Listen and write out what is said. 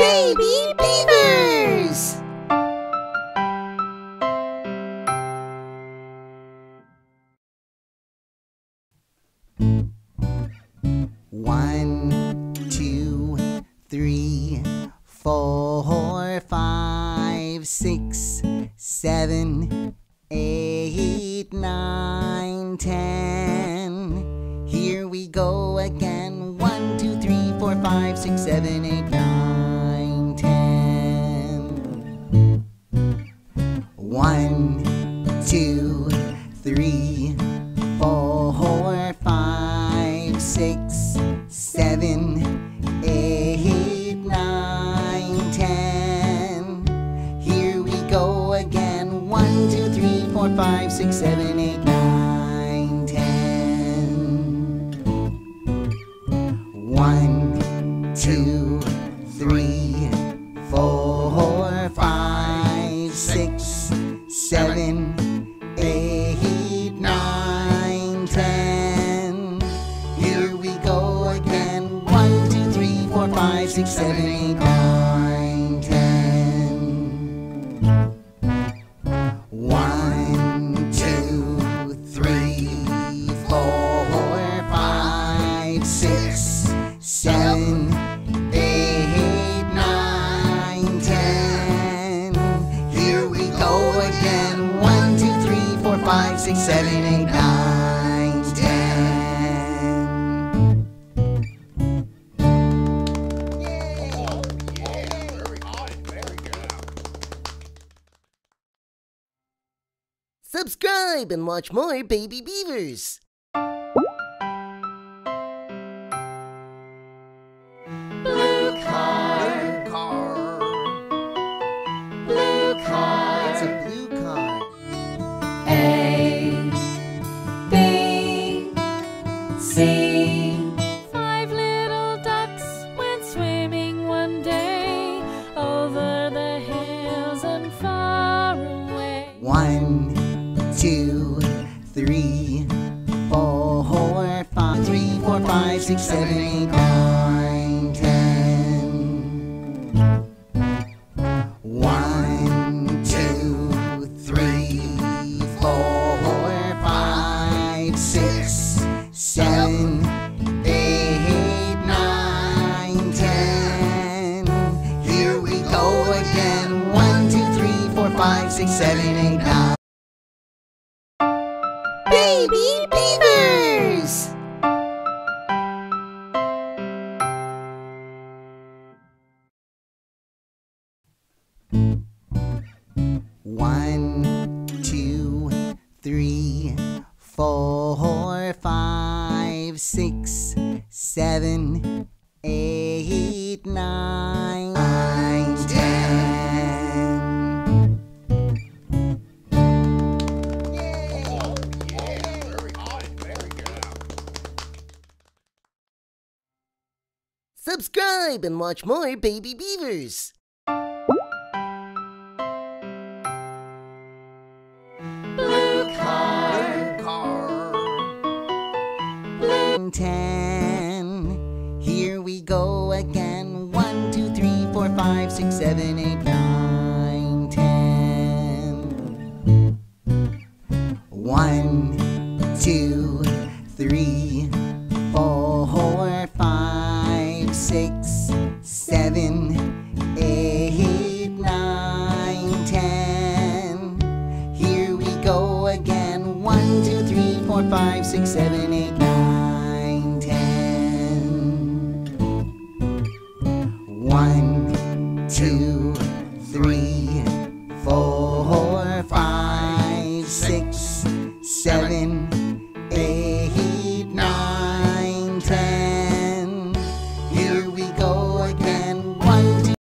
Baby Beavers! One, two, three, 4, 5, 6, 7, 8, 9, 10. Here we go again. 1, 2, 3, 4, 5, 6, 7, 8, 9, 10. 1, 2, 3, 4, 5, 6, 7, 8, 9, 10. Here we go again. 1, 2, 3, 4, 5, 6, 7, 8, 9, 10. 1, 2, 3, 4, 5, 6, 7, 8, 9, 10. Here we go again. 1, 2, 3, 4, 5, 6, 7, 8, 9, 10. 1, 2, 3, 4, 5, 6, 7, 8, 9, 10. Here we go again. 1, 2, 3, 4, 5, 6, 7, 8, 9, 10. Subscribe and watch more Baby Beavers. Blue car. Blue car. It's a blue car. A, B, C. 5 little ducks went swimming one day over the hills and far away. 1, 2, 3, 4, 5, 3, 4, 5, 6, 7, 8, 9, 10. 1, 2, 3, 4, 5, 6, 7, 8, 9, 10. Here we go again. 1, 2, 3, 4, 5, 6, 7, 8, 9. Baby Beavers! One, 2, 3, 4, 5, 6, 7, 8, 9, 10. Subscribe and watch more Baby Beavers. Blue car. Blue 10. Here we go again. 1, 2, 3, 4, 5, 6, 7, 8, 9, 10. 1, 2, 3, 4, 5, 6, 7, 8, 9, 10. Here we go again. 1, 2, 3, 4, 5, 6, 7, 8, 9, 10. 1, 2, 3, 4, 5, 6, 7,